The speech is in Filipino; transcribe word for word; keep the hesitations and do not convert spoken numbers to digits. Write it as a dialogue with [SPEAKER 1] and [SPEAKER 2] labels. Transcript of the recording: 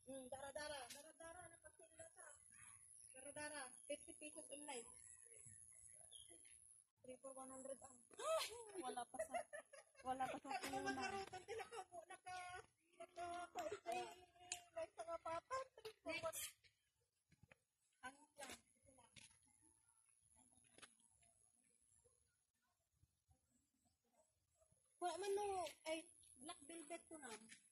[SPEAKER 1] Hmm, dara-dara. Dara-dara. Napagpila sa. Dara-dara. fifty pesos online. three for one hundred ang.
[SPEAKER 2] Wala pa sa, wala pa sa
[SPEAKER 1] Ano
[SPEAKER 2] punan.
[SPEAKER 1] makarutan din ako. Naka, naka, pausay. May mga papat. three for one. Ang lang. Wala man no, ay, black velvet ko na.